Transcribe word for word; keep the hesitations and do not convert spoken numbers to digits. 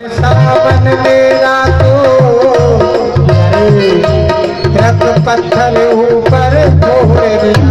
सावन मेरा तो ट्रक पत्थर ऊपर छोड़ दिया।